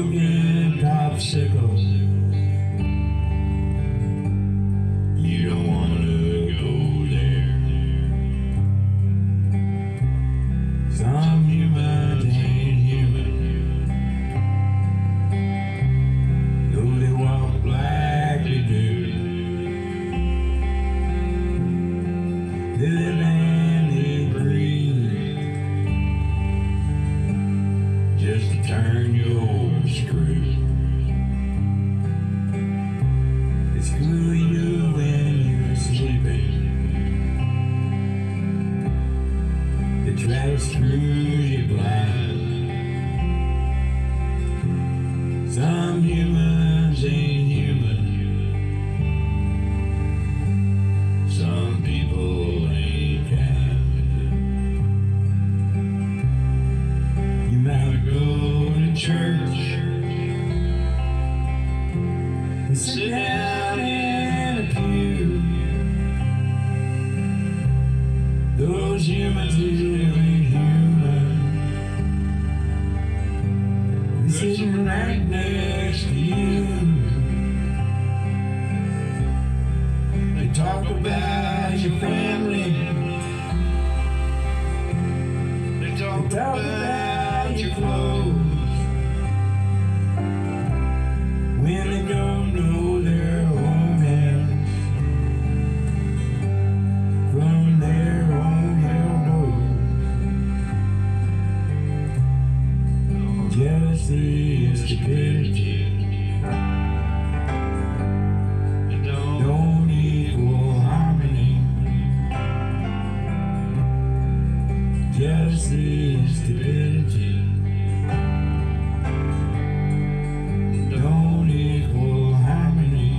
smoking popsicles. You don't wanna go there. Some humans ain't human, though they walk like they do. They live and they breathe just to turn your screw. They screw you when you're sleeping. They try to screw you blind. Some humans ain't human. Some people ain't kind. You might go to church and sit down in a pew. Those humans ain't human. They're sitting right next to you. They talk about your family. They talk about your clothes. When they don't know their own hands from their own elbows. Jealousy and stupidity don't equal harmony. Jealousy and stupidity don't equal harmony.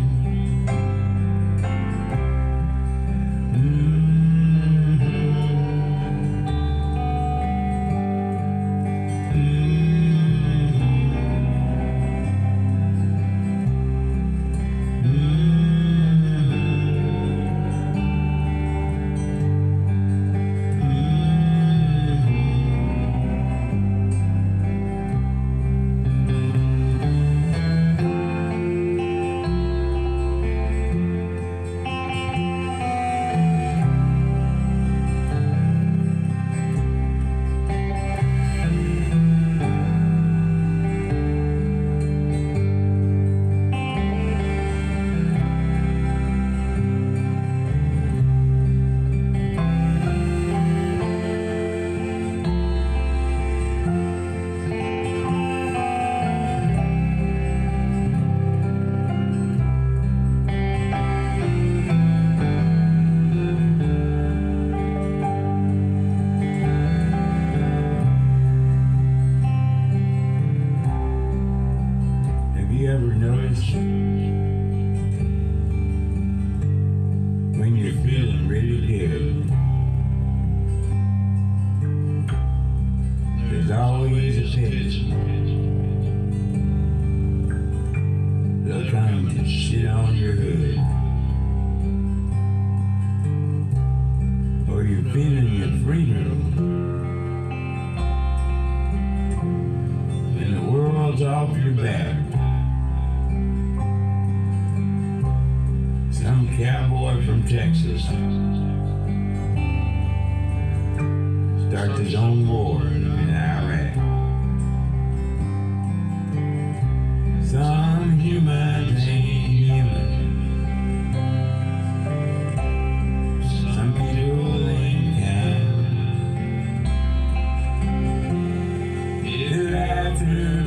You ever notice when you're feeling really good, there's always a pitch. They'll come and sit on your hood. Or you're feeling your freedom and the world's off your back. Some cowboy from Texas starts his own war in Iraq. Some humans ain't human. Some people ain't kind. They're after